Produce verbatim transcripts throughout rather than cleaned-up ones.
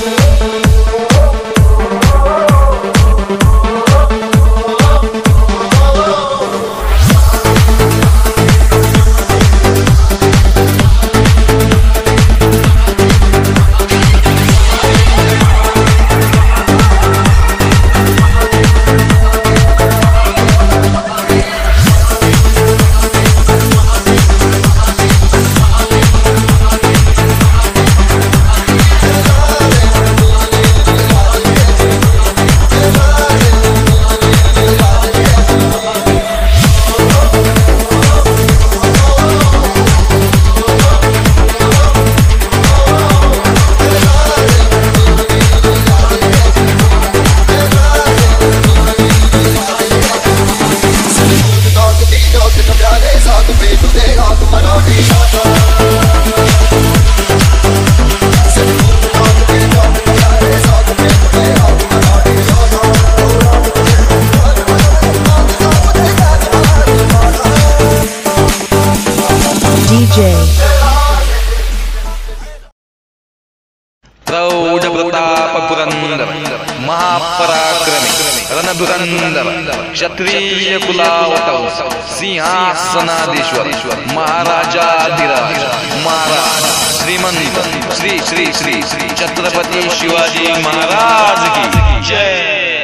प्रौढ प्रताप पुरंदर महापराक्रमी रणधुरंदर क्षत्रिय कुलावतंस सिंहासनाधीश्वर महाराजाधिराज महाराज श्रीमंत श्री श्री श्री श्री छत्रपति शिवाजी महाराज की जय।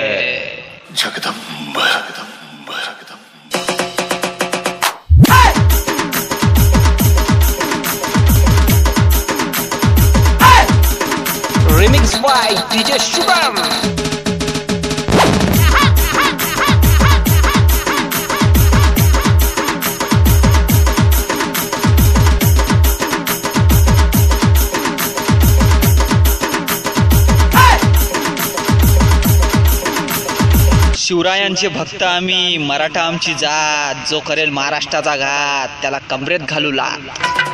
Jagdamb Jagdamb Jagdamb Remix by D J Shubham. शिवरायांचे भक्त आम्ही, मराठा आमची जात, जो करेल महाराष्ट्राचा घात त्याला कमरेत घालू लात।